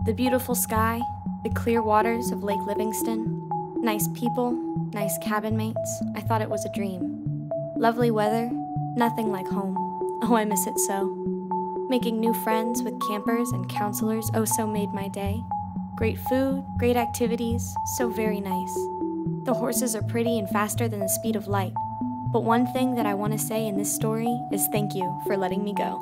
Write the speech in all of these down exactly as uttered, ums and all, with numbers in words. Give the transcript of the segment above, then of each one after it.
The beautiful sky, the clear waters of Lake Livingston, nice people, nice cabin mates, I thought it was a dream. Lovely weather, nothing like home. Oh, I miss it so. Making new friends with campers and counselors oh so made my day. Great food, great activities, so very nice. The horses are pretty and faster than the speed of light. But one thing that I want to say in this story is thank you for letting me go.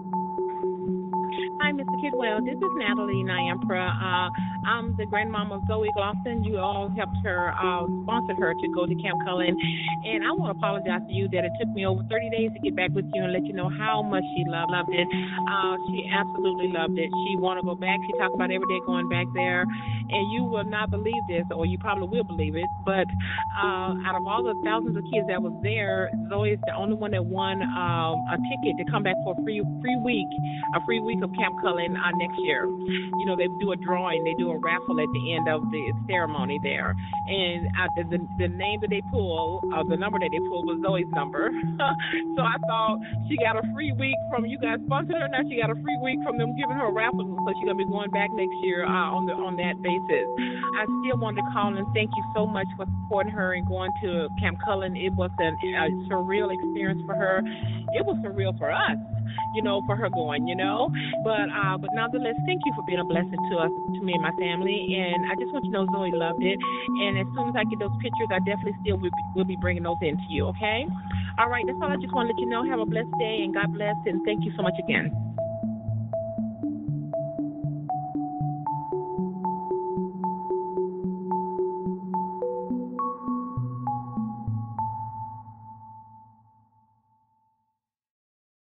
Hi, Mister Kidwell. This is Natalie Nyampra. Uh, I'm the grandmama of Zoie Glosson. You all helped her, uh, sponsored her to go to Camp Cullen. And I want to apologize to you that it took me over thirty days to get back with you and let you know how much she loved, loved it. Uh, she absolutely loved it. She wanted to go back. She talked about every day going back there. And you will not believe this, or you probably will believe it, but uh, out of all the thousands of kids that was there, Zoe is the only one that won um, a ticket to come back for a free free week, a free week of Camp Cullen uh, next year. You know, they do a drawing, they do a raffle at the end of the ceremony there, and uh, the, the the name that they pull, uh, the number that they pulled was Zoe's number. So I thought she got a free week from you guys sponsored her. Now she got a free week from them giving her a raffle, so she's gonna be going back next year uh, on the on that basis. I still wanted to call and thank you so much for supporting her and going to Camp Cullen. It was an, a surreal experience for her. It was surreal for us, you know, for her going, you know. But uh, but nonetheless, thank you for being a blessing to us, to me and my family. And I just want you to know Zoe loved it. And as soon as I get those pictures, I definitely still will be, will be bringing those in to you, okay? All right, that's all I just want to let you know. Have a blessed day and God bless. And thank you so much again.